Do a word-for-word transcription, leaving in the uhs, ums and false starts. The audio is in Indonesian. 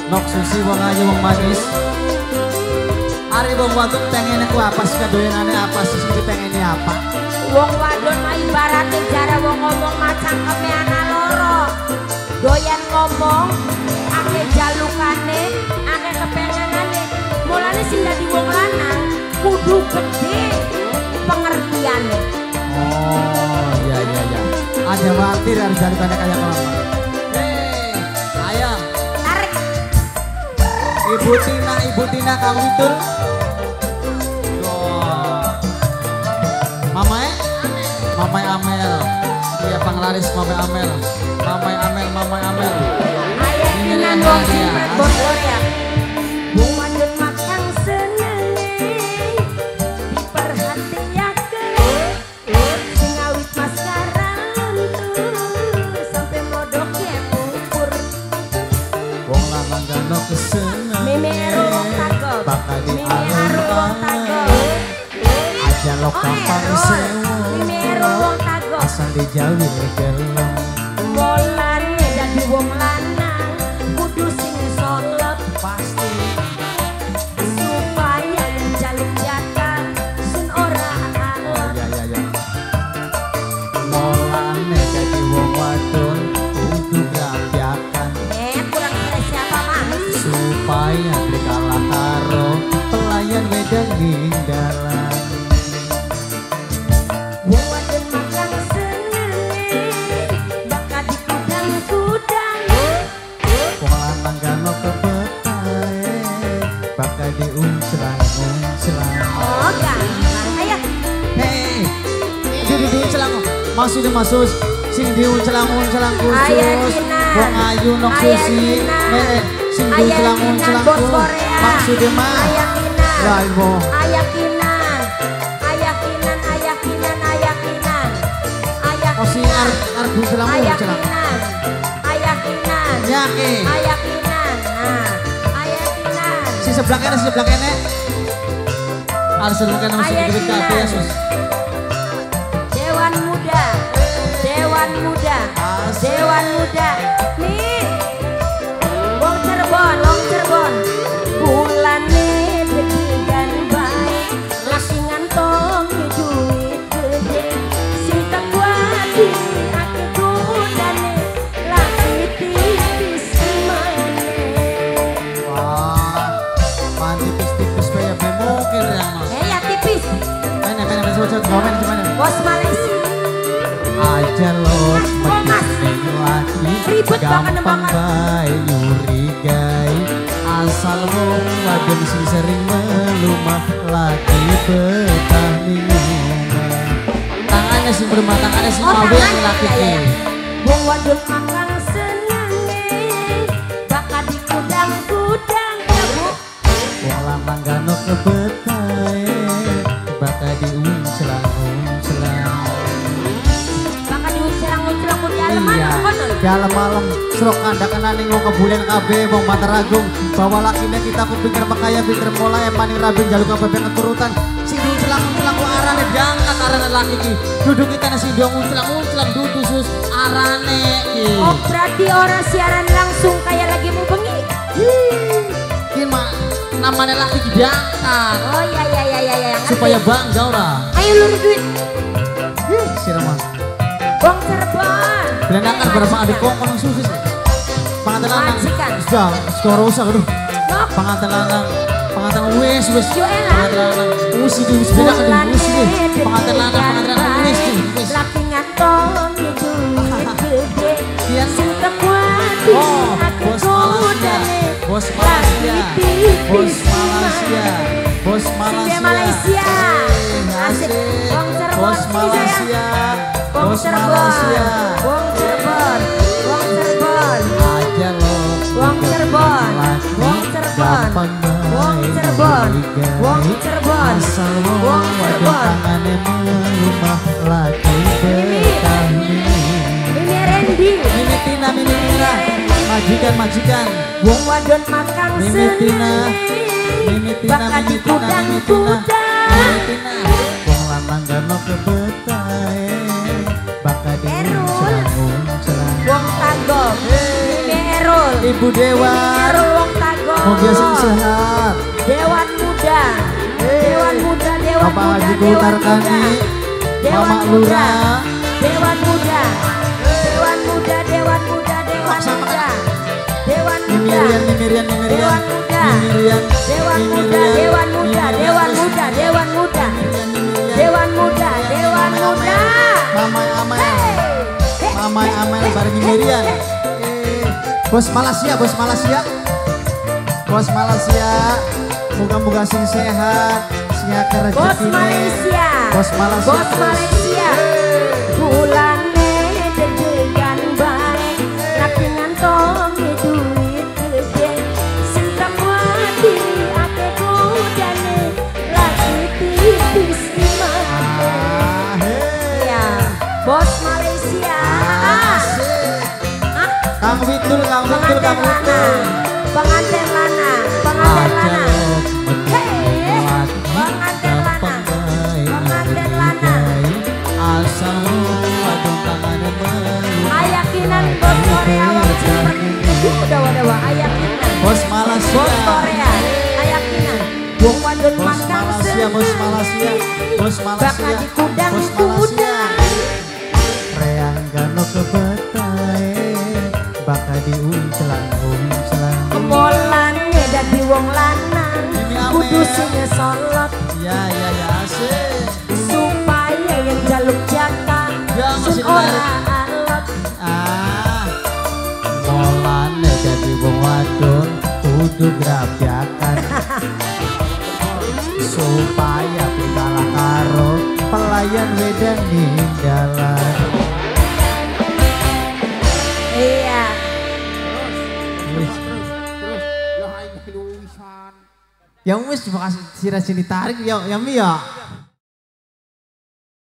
Nok susi wong ayu wong manis. Ari wong wadon pengen aku apa sih kadoyanane apa sih sing pengen apa? Wong wadon mah ibarate jare wong ngomong macam keme ana loro. Doyan ngomong, akeh jalukane, akeh kepengenane. Mulane sing dadi wong lanang kudu gede pengertiane. Oh, iya iya iya. Ada khawatir harus jalukannya kayak apa? Hei, ayo. Tarik. Ibu Tina, Ibu Tina kamu itu. Mamai, Mamai Amel, iya penglaris Mamai Amel, Mamai Amel, Mamai Amel. Ayah Tina dong simpret bosor ya. Wong wadon makan seneng, diperhatiakeun, sing awit maskaran tuh sampai modoknya pupur. Wong lanang gano keseneng, Mimi Eru wong tagop, bakal di Mimi Eru wong tagop. aja lo kampang sewu. Mimi Eru wong tagop. Asal dijauhi gelem. Molane dadi wong lanang kudu sing solep Pasti supaya jaluk jatah sun ora oh alon. ya ya ya. Molane jadi wong wadon kudu rapiakan Eh kurang kira siapa mas? supaya dikalah karo pelayan wedang dalan. Wong wadon makan seneng bakal dikudang-kudang. Wong lanang gano kebetae bakal diunclang-unclang. Oh gampang ayo. Hei, jadi diunclang maksudnya maksud sing diunclang-unclang khusus. Ayah Kinan. Wong ayu nok Ayah susi. Kinan. Eh, sing Ayah diunclang-unclang Kinan, bos ku. Korea. Maksudnya mah. Ayah Kinan. Lah ibu. Ayah Kinan. Ayah Kinan, Ayah Kinan, Ayah Kinan. Ayah Oh si Kinan. ar ar diunclang Ayah unclang. Kinan. Ayah Kinan. Ya ke. Ayah Kinan. Nah, Ayah Kinan. Si sebelah kene si sebelah kene. Harus sebelah kene mesti Ayah dikit Kinan. kabeh ya sus. Dewan Muda. Dewan Muda. Asik. Dewan Muda. Nih. Wong Cirebon, Wong Cirebon. Bulane gede dan baik. Lagi ngantongi duit gede. Sing tekuati ake kudane. Lagi tipis gimana. Wah, mandi tipis-tipis kayak bemokir yang mas. Eh ya tipis. Mana mana mana coba komen gimana? Bos Malaysia. Aja lo Mas, Mas. medit lagi Ribet banget, gampang banget. bae nyurigai asal wong wadon sing sering melumah lagi betah minuman tangannya sing berumah tangannya sing Oh, mawe tangan, laki ya, ya, ya. ki Wong wadon makan seneng bakal dikudang-kudang ya bu. wong lanang gano kebetae bakal diunclang-unclang Bakal diunclang-unclang di alam iya mana konon. dalam malam serok kandakan ning wong kebulen kabeh wong Bantar Agung bawa lakine kita kupikir makaya pikir mulai maning rabin jaluk kabeh keturutan sing diunclang-unclang ku arane diangkat arane laki ki duduk kita sing diunclang-unclang dudu sus arane ki Oh berarti orang siaran langsung kayak lagi mau bengi. ki mah namanya laki ki diangkat Oh iya iya iya iya iya. ngerti. supaya bangga ora Ayo luru duit. sirama Wong Cirebon. belendakan berapa adik kongkong susis panganten lanang Majikan. sudah sudah rusak aduh Nok. panganten lanang panganten wis wis Yo enak. panganten lanang wis iki wis beda kan wis iki panganten lanang panganten lanang wis iki wis Laki ngantongi duit gede. Kian. Sing tekuati oh ake bos Malaysia kudane. bos Malaysia Lagi tipis bos Malaysia bos Sinde Malaysia Malaysia. Eh, Asik. Wong Cirebon bos sini, Malaysia Wong bos Cirebon. Malaysia Wong Cirebon. Wong Cirebon. aja lo Wong Cirebon. laki Wong Cirebon. gampang Wong bae Cirebon. nyurigai. Wong Cirebon. asal Wong wong wadon Cirebon. tangannya melumah lagi betah minuman Ini Randy. Mimi Tina, Mimi Tina, majikan, majikan. Wong wadon makan Mimi Tina, seneng. Mimi Tina, Bakal Mimi Tina, Mimi Tina, dikudang-kudang. Mimi Tina. Wong lanang gano kebetae, bakal diunclang-unclang. Wong Tagop. Mimi Erul. Ibu Dewa, Mimi Erul Wong Tagop. Moga sing sehat. Dewan Muda. Eh, Dewan Muda, Dewan Bapak Muda, Haji Dewan Kutarkani, Muda. Dewan Mama Muda. Lurah. Dewan Muda. Dewan Muda, Dewan Muda, Dewan Paksa Muda. makan. Dewan Muda. Mimirian, Mimirian, Mimirian. Dewan Muda. Mimirian. Dewan Muda, Mimirian, Dewan Muda, Mimirian. Dewan Muda, Dewan Muda. Mimirian. Dewan Muda, Dewan Muda. Mama Amel. Hey. Mama Amel bareng Mimirian. Eh, Bos Malaysia, Bos Malaysia. Bos Malaysia. Moga-moga sing sehat, sing akeh Bos rezekine. Malaysia. Bos Malaysia. Bos Malaysia. Bulane dedegan bae, tapi ngantongi duit gede. Sentam wadi ake kudane, lagi tipis imane. Ah, hei. Ya, Bos Malaysia. Asik. Ah, Kang Witul, Kang Witul, pengantin Kang lana, Witul. pengantin lana, pengantin lana. Hei, pengantin lana, pengantin lana. Asal adung tangan Ayakinan Bos Korea wong cepet. Udah wadah wah ayakinan. Bos Malaysia. Bos Korea, ayakinan. Wong wadon Bos mandang Malaysia, Bos Malaysia. Bos bakal Malaysia. dikudang Bos Malaysia. kudang. Reang gano ke betae bakal diuncelang uncelang. Kemolane dadi wong lanang, Ini ame. kudu sing solot Ya ya ya asik. supaya yang jaluk jaka Ya, masih sing ora ditarik. alot. Ah, molane jadi wong wadon kudu grabyakan supaya pindalah karo pelayan wedan ninggalan. Iya. Wis, Terus, ya hai wisan. yang wis makasih sira sini tarik ya ya mi ya.